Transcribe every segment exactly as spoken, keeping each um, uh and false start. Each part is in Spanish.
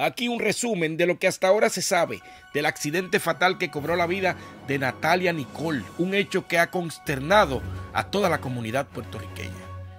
Aquí un resumen de lo que hasta ahora se sabe del accidente fatal que cobró la vida de Natalia Nicole, un hecho que ha consternado a toda la comunidad puertorriqueña.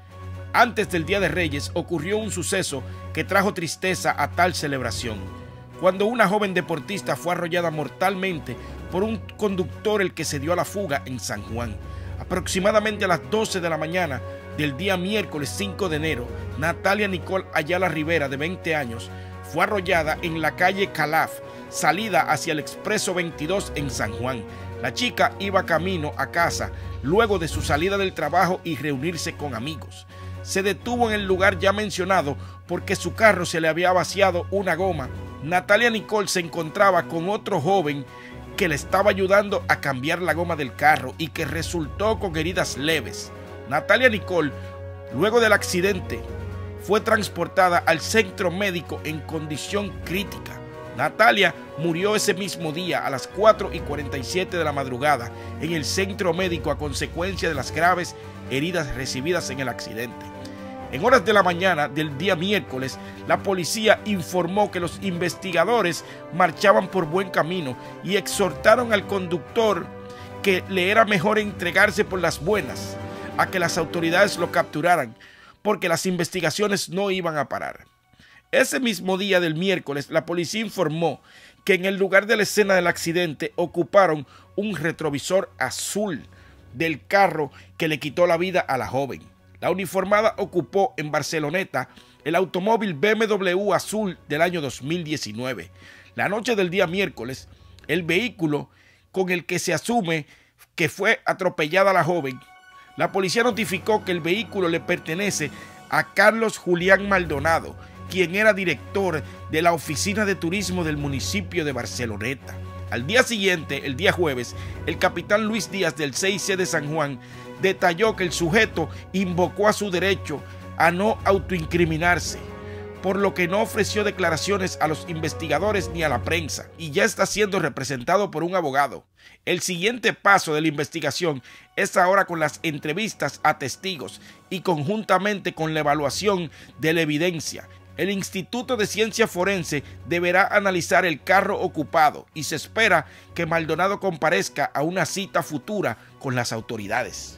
Antes del Día de Reyes ocurrió un suceso que trajo tristeza a tal celebración, cuando una joven deportista fue arrollada mortalmente por un conductor el que se dio a la fuga en San Juan. Aproximadamente a las doce de la mañana del día miércoles cinco de enero, Natalia Nicole Ayala Rivera, de veinte años, fue arrollada en la calle Calaf, salida hacia el expreso veintidós en San Juan. La chica iba camino a casa luego de su salida del trabajo y reunirse con amigos. Se detuvo en el lugar ya mencionado porque su carro se le había vaciado una goma. Natalia Nicole se encontraba con otro joven que le estaba ayudando a cambiar la goma del carro y que resultó con heridas leves. Natalia Nicole, luego del accidente, fue transportada al centro médico en condición crítica. Natalia murió ese mismo día a las cuatro y cuarenta y siete de la madrugada en el centro médico a consecuencia de las graves heridas recibidas en el accidente. En horas de la mañana del día miércoles, la policía informó que los investigadores marchaban por buen camino y exhortaron al conductor que le era mejor entregarse por las buenas a que las autoridades lo capturaran, porque las investigaciones no iban a parar. Ese mismo día del miércoles, la policía informó que en el lugar de la escena del accidente ocuparon un retrovisor azul del carro que le quitó la vida a la joven. La uniformada ocupó en Barceloneta el automóvil B M W azul del año dos mil diecinueve. La noche del día miércoles, el vehículo con el que se asume que fue atropellada la joven, la policía notificó que el vehículo le pertenece a Carlos Julián Maldonado, quien era director de la oficina de turismo del municipio de Barceloneta. Al día siguiente, el día jueves, el capitán Luis Díaz del seis C de San Juan detalló que el sujeto invocó a su derecho a no autoincriminarse, por lo que no ofreció declaraciones a los investigadores ni a la prensa, y ya está siendo representado por un abogado. El siguiente paso de la investigación es ahora con las entrevistas a testigos y conjuntamente con la evaluación de la evidencia. El Instituto de Ciencia Forense deberá analizar el carro ocupado y se espera que Maldonado comparezca a una cita futura con las autoridades.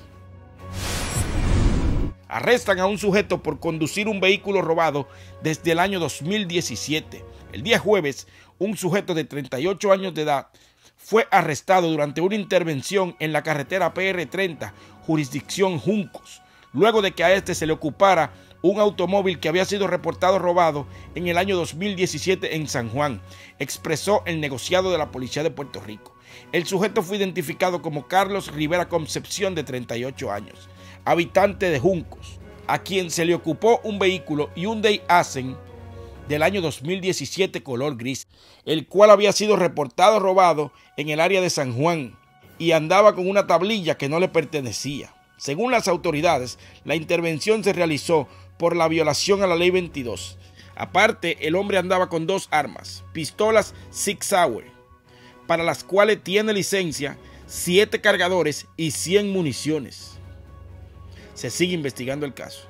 Arrestan a un sujeto por conducir un vehículo robado desde el año dos mil diecisiete. El día jueves, un sujeto de treinta y ocho años de edad fue arrestado durante una intervención en la carretera P R treinta, jurisdicción Juncos, luego de que a este se le ocupara un automóvil que había sido reportado robado en el año dos mil diecisiete en San Juan, expresó el negociado de la Policía de Puerto Rico. El sujeto fue identificado como Carlos Rivera Concepción, de treinta y ocho años, habitante de Juncos, a quien se le ocupó un vehículo Hyundai Accent del año dos mil diecisiete color gris, el cual había sido reportado robado en el área de San Juan y andaba con una tablilla que no le pertenecía. Según las autoridades, la intervención se realizó por la violación a la ley veintidós. Aparte, el hombre andaba con dos armas, pistolas Sig Sauer, para las cuales tiene licencia, siete cargadores y cien municiones. Se sigue investigando el caso.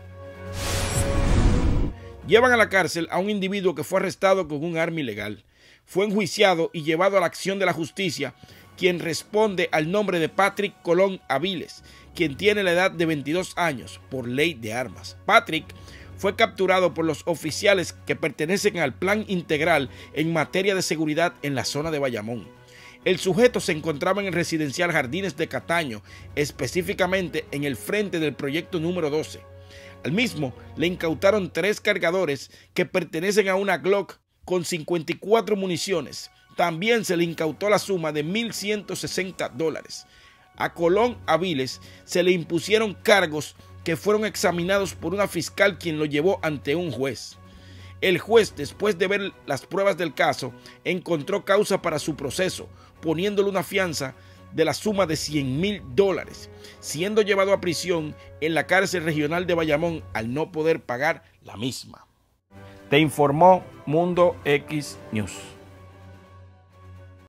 Llevan a la cárcel a un individuo que fue arrestado con un arma ilegal. Fue enjuiciado y llevado a la acción de la justicia, quien responde al nombre de Patrick Colón Aviles, quien tiene la edad de veintidós años por ley de armas. Patrick fue capturado por los oficiales que pertenecen al Plan Integral en materia de seguridad en la zona de Bayamón. El sujeto se encontraba en el residencial Jardines de Cataño, específicamente en el frente del proyecto número doce. Al mismo le incautaron tres cargadores que pertenecen a una Glock con cincuenta y cuatro municiones. También se le incautó la suma de mil ciento sesenta dólares. A Colón Aviles se le impusieron cargos que fueron examinados por una fiscal, quien lo llevó ante un juez. El juez, después de ver las pruebas del caso, encontró causa para su proceso, poniéndole una fianza de la suma de cien mil dólares, siendo llevado a prisión en la cárcel regional de Bayamón al no poder pagar la misma. Te informó Mundo X News.